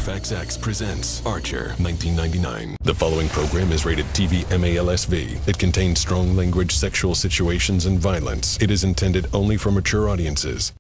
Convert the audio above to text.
FXX presents Archer, 1999. The following program is rated TV MALSV. It contains strong language, sexual situations, and violence. It is intended only for mature audiences.